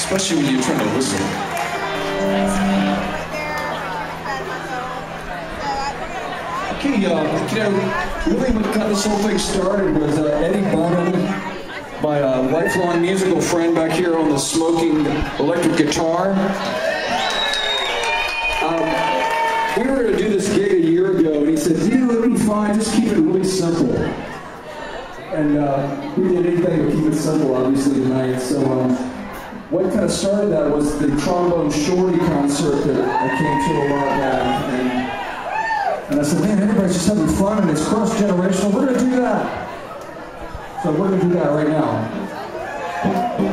especially when you're trying to whistle. Okay, really what got this whole thing started was Eddie Bonham, my lifelong musical friend back here on the smoking electric guitar. We were going to do this gig a year ago, and he said, it'll be fine, just keep it really simple. And we did anything to keep it simple, obviously, tonight. So what kind of started that was the Trombone Shorty concert that I came to a while back. And I said, man, everybody's just having fun, and it's cross-generational. We're going to do that. So we're going to do that right now.